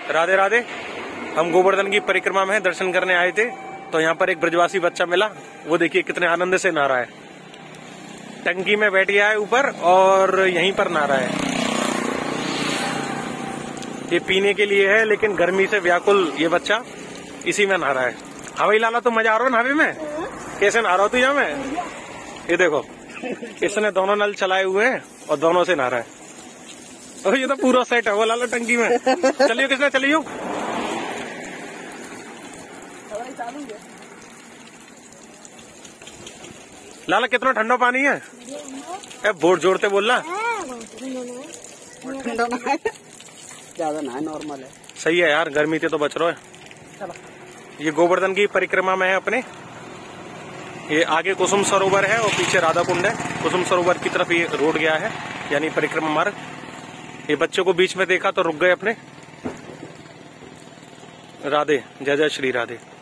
राधे राधे। हम गोवर्धन की परिक्रमा में दर्शन करने आए थे, तो यहाँ पर एक ब्रजवासी बच्चा मिला। वो देखिए कितने आनंद से नहा रहा है। टंकी में बैठ गया है ऊपर और यहीं पर नहा रहा है। ये पीने के लिए है, लेकिन गर्मी से व्याकुल ये बच्चा इसी में नहा रहा है। हाँ भाई लाला, तो मजा आ रहा है नहावे में? कैसे नहा रहा हो तू यहाँ में? ये देखो, इसने दोनों नल चलाए हुए हैं और दोनों से नहा रहा है। तो ये तो पूरा सेट है वो लाला टंकी में। चलियो किसने, चलियो। लाला कितना ठंडा पानी है? बहुत जोर से बोलना। ज्यादा ना है, नॉर्मल है। सही है यार, गर्मी से तो बच रहा है। चलो। ये गोवर्धन की परिक्रमा में है अपने। ये आगे कुसुम सरोवर है और पीछे राधा कुंड है। कुसुम सरोवर की तरफ ये रोड गया है, यानी परिक्रमा मार्ग। ये बच्चों को बीच में देखा तो रुक गए अपने। राधे, जय जय श्री राधे।